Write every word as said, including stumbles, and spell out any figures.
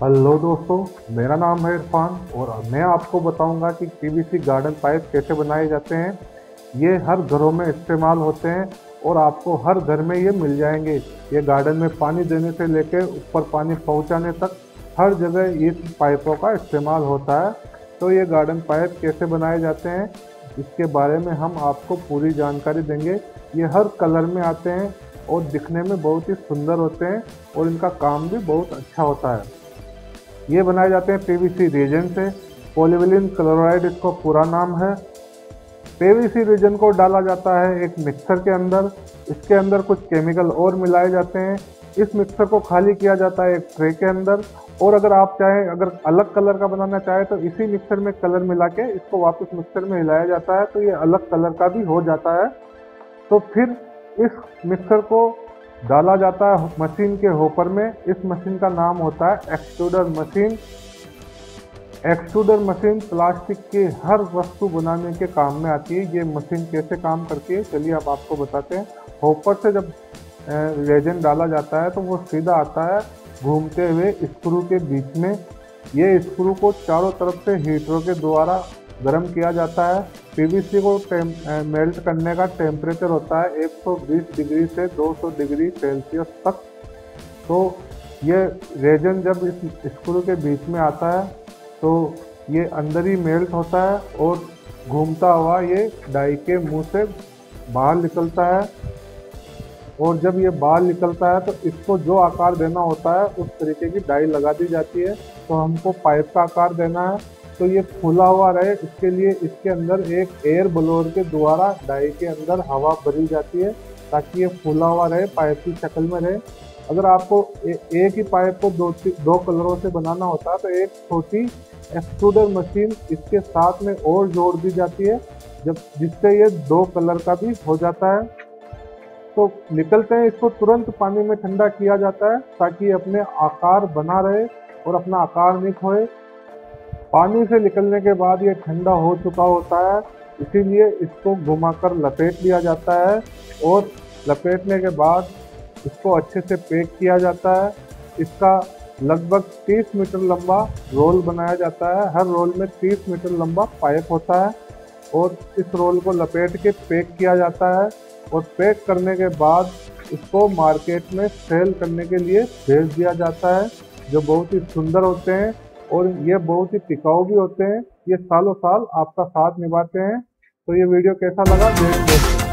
Hello दोस्तों, मेरा नाम है इरफान और मैं आपको बताऊंगा कि पीवीसी गार्डन पाइप कैसे बनाए जाते हैं। ये हर घरों में इस्तेमाल होते हैं और आपको हर घर में ये मिल जाएंगे। ये गार्डन में पानी देने से लेकर ऊपर पानी पहुंचाने तक हर जगह इस पाइपों का इस्तेमाल होता है। तो ये गार्डन पाइप कैसे बनाए जाते हैं इसके बारे में हम आपको पूरी जानकारी देंगे। ये हर कलर में आते हैं और दिखने में बहुत ही सुंदर होते हैं और इनका काम भी बहुत अच्छा होता है। ये बनाए जाते हैं पीवीसी रेजन से। पॉलीविलिन क्लोराइड इसको पूरा नाम है। पीवीसी रेजन को डाला जाता है एक मिक्सर के अंदर। इसके अंदर कुछ केमिकल और मिलाए जाते हैं। इस मिक्सर को खाली किया जाता है एक ट्रे के अंदर। और अगर आप चाहें, अगर अलग कलर का बनाना चाहे तो इसी मिक्सर में कलर मिला के इसको वापस मिक्सर में हिलाया जाता है तो ये अलग कलर का भी हो जाता है। तो फिर इस मिक्सर को डाला जाता है मशीन के होपर में। इस मशीन का नाम होता है extruder machine. Extruder machine plastic की हर वस्तु बनाने के काम में आती है। ये मशीन कैसे काम करती है चलिए अब आपको बताते हैं। होपर से जब रेजन डाला जाता है तो वो सीधा आता है घूमते हुए स्क्रू के बीच में। ये स्क्रू को चारों तरफ से हीटरों के द्वारा गर्म किया जाता है। पीवीसी को मेल्ट करने का टेम्परेचर होता है एक सौ बीस डिग्री से दो सौ डिग्री सेल्सियस तक। तो ये रेजन जब इस स्क्रू के बीच में आता है तो ये अंदर ही मेल्ट होता है और घूमता हुआ ये डाई के मुंह से बाहर निकलता है। और जब ये बाहर निकलता है तो इसको जो आकार देना होता है उस तरीके की डाई लगा दी जाती है। तो हमको पाइप का आकार देना है तो ये फूला हुआ रहे, इसके लिए इसके अंदर एक एयर ब्लोअर के द्वारा डाई के अंदर हवा भरी जाती है ताकि ये फूला हुआ रहे, पाइप की शक्ल में रहे। अगर आपको ए, एक ही पाइप को दो दो कलरों से बनाना होता है तो एक छोटी एक्सट्रूडर मशीन इसके साथ में और जोड़ दी जाती है जब जिससे ये दो कलर का भी हो जाता है। तो निकलते हैं इसको तुरंत पानी में ठंडा किया जाता है ताकि अपने आकार बना रहे और अपना आकार नहीं खोए। पानी से निकलने के बाद ये ठंडा हो चुका होता है, इसीलिए इसको घुमाकर लपेट लिया जाता है और लपेटने के बाद इसको अच्छे से पैक किया जाता है। इसका लगभग तीस मीटर लंबा रोल बनाया जाता है। हर रोल में तीस मीटर लंबा पाइप होता है और इस रोल को लपेट के पैक किया जाता है। और पैक करने के बाद इसको मार्केट में सेल करने के लिए भेज दिया जाता है, जो बहुत ही सुंदर होते हैं और ये बहुत ही टिकाऊ भी होते हैं। ये सालों साल आपका साथ निभाते हैं। तो ये वीडियो कैसा लगा देख